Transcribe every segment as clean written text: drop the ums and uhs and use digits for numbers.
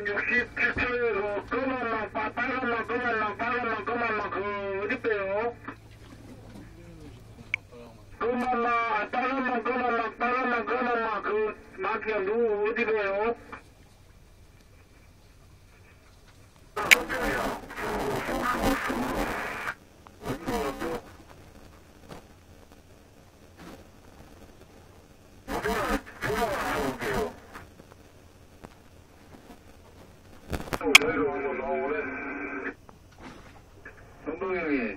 67초에서 그만만 빨간만 그만만 그 어디 빼요? 그만만 빨간만 그 마키가 누구 어디 빼요? 정봉이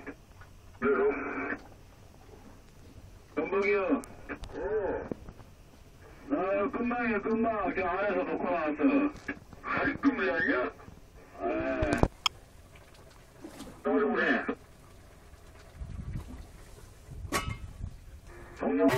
정봉이요. 나 금방 저 안에서 놓고 나왔어. 할금이 아니야? 에. 또 그래. 정봉이.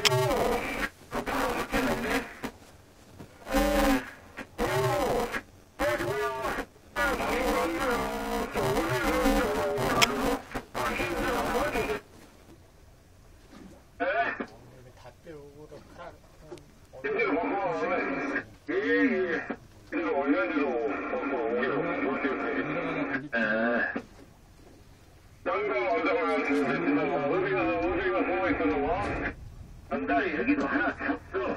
한달이 여기도 하나 찼어.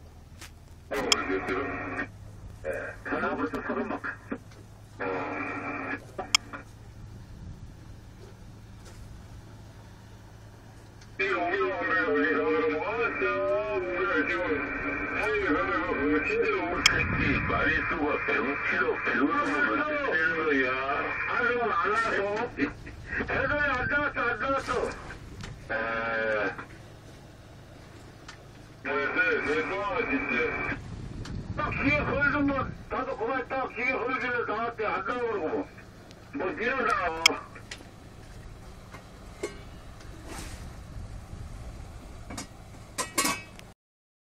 하나부터 서른 막. 말이 쓰고 배우는 거야. 아직은 안 나서. 배송이 안 나왔어. 딱 기계 걸리면 나도 그만 딱 기계 걸리길래 나한테 안 나오고 뭐 이러다